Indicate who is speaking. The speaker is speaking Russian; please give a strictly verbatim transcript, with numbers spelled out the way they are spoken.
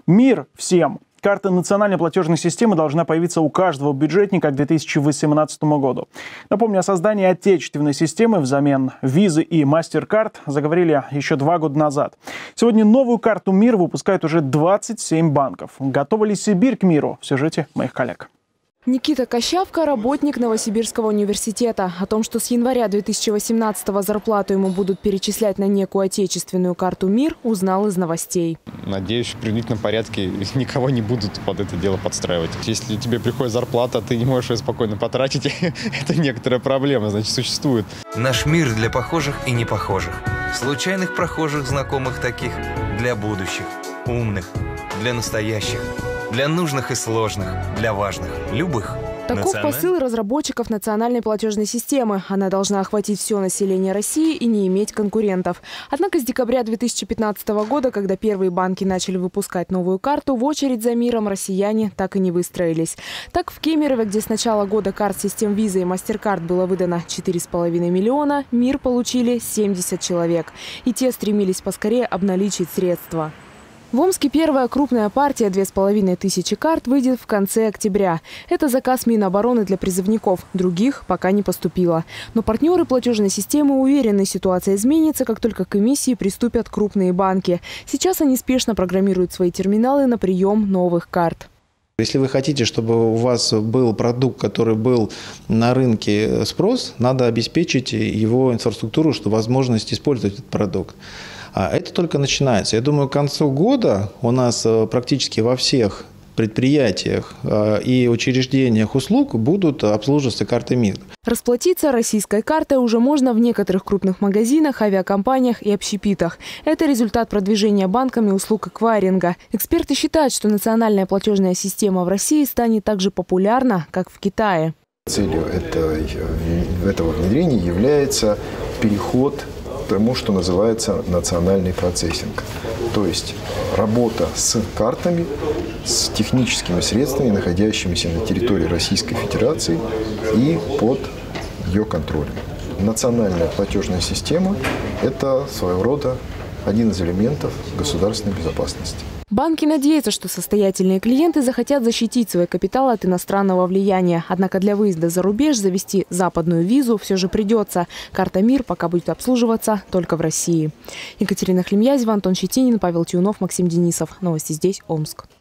Speaker 1: Мир всем! Карта национальной платежной системы должна появиться у каждого бюджетника к две тысячи восемнадцатому году. Напомню, о создании отечественной системы взамен Visa и MasterCard заговорили еще два года назад. Сегодня новую карту МИР выпускают уже двадцать семь банков. Готова ли Сибирь к миру? В сюжете моих коллег.
Speaker 2: Никита Кощавка – работник Новосибирского университета. О том, что с января две тысячи восемнадцатого зарплату ему будут перечислять на некую отечественную карту МИР, узнал из новостей.
Speaker 3: Надеюсь, в принудительном порядке никого не будут под это дело подстраивать. Если тебе приходит зарплата, ты не можешь ее спокойно потратить, это некоторая проблема, значит, существует.
Speaker 4: Наш мир для похожих и непохожих. Случайных прохожих, знакомых таких, для будущих, умных, для настоящих. Для нужных и сложных, для важных, любых.
Speaker 2: Таков
Speaker 4: Националь...
Speaker 2: посыл разработчиков национальной платежной системы. Она должна охватить все население России и не иметь конкурентов. Однако с декабря две тысячи пятнадцатого года, когда первые банки начали выпускать новую карту, в очередь за миром россияне так и не выстроились. Так, в Кемерово, где с начала года карт систем Visa и MasterCard было выдано четыре с половиной миллиона, МИР получили семьдесят человек. И те стремились поскорее обналичить средства. В Омске первая крупная партия две с половиной тысячи карт выйдет в конце октября. Это заказ Минобороны для призывников. Других пока не поступило. Но партнеры платежной системы уверены, ситуация изменится, как только к эмиссии приступят крупные банки. Сейчас они спешно программируют свои терминалы на прием новых карт.
Speaker 5: Если вы хотите, чтобы у вас был продукт, который был на рынке спрос, надо обеспечить его инфраструктуру, что возможность использовать этот продукт. А это только начинается. Я думаю, к концу года у нас практически во всех предприятиях и учреждениях услуг будут обслуживаться карты МИР.
Speaker 2: Расплатиться российской картой уже можно в некоторых крупных магазинах, авиакомпаниях и общепитах. Это результат продвижения банками услуг эквайринга. Эксперты считают, что национальная платежная система в России станет так же популярна, как в Китае.
Speaker 6: Целью этого внедрения является переход к тому, что называется национальный процессинг. То есть работа с картами, с техническими средствами, находящимися на территории Российской Федерации и под ее контролем. Национальная платежная система – это своего рода один из элементов государственной безопасности.
Speaker 2: Банки надеются, что состоятельные клиенты захотят защитить свой капитал от иностранного влияния. Однако для выезда за рубеж завести западную визу все же придется. Карта МИР пока будет обслуживаться только в России. Екатерина Хлемьязева, Антон Щетинин, Павел Тиунов, Максим Денисов. Новости здесь, Омск.